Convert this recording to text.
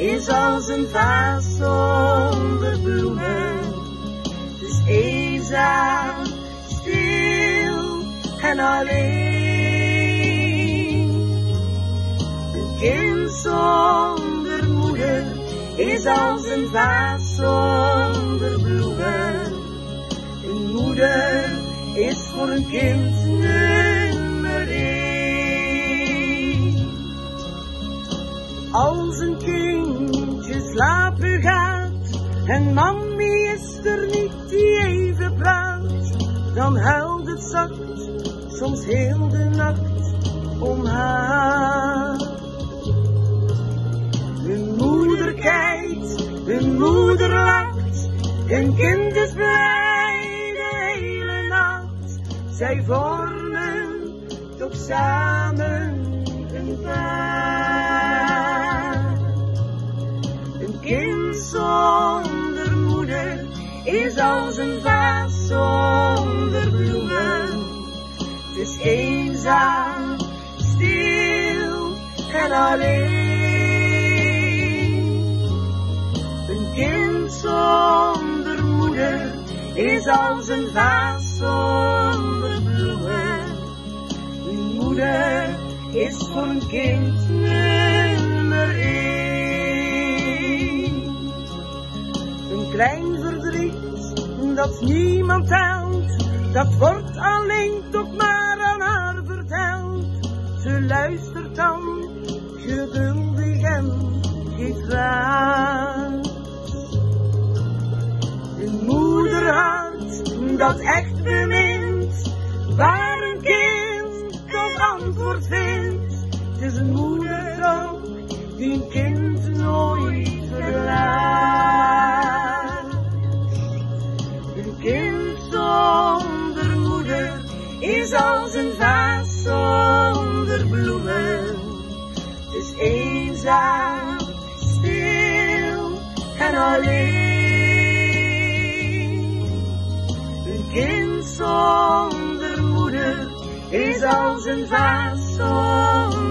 is als een vaas zonder bloemen. Het is eenzaam, stil en alleen. Een kind zonder moeder is als een vaas zonder bloemen. Een moeder is voor een kind nummer 1. Als een kindje slapen gaat en mammy is er niet die even praat, dan huilt het zacht, soms heel de nacht om haar. Hun moeder kijkt, hun moeder lacht, hun kind is blij de hele nacht. Zij vormen toch samen een paar. Een kind zonder moeder is als een vaas zonder bloemen. Het is eenzaam, stil en alleen. Een kind zonder moeder is als een vaas zonder bloemen. Een moeder is voor een kind nummer 1. Een klein verdriet dat niemand telt, dat wordt alleen toch maar aan haar verteld. Ze luistert dan geduldig en geeft raad. Een moederhart dat echt bemint, waar een kind toch antwoord vindt. Het is een moedertrouw die een kind nooit verlaat. Een kind zonder moeder is als een vaas zonder bloemen. Het is eenzaam, stil en alleen. Een kind zonder moeder is als een vaas zonder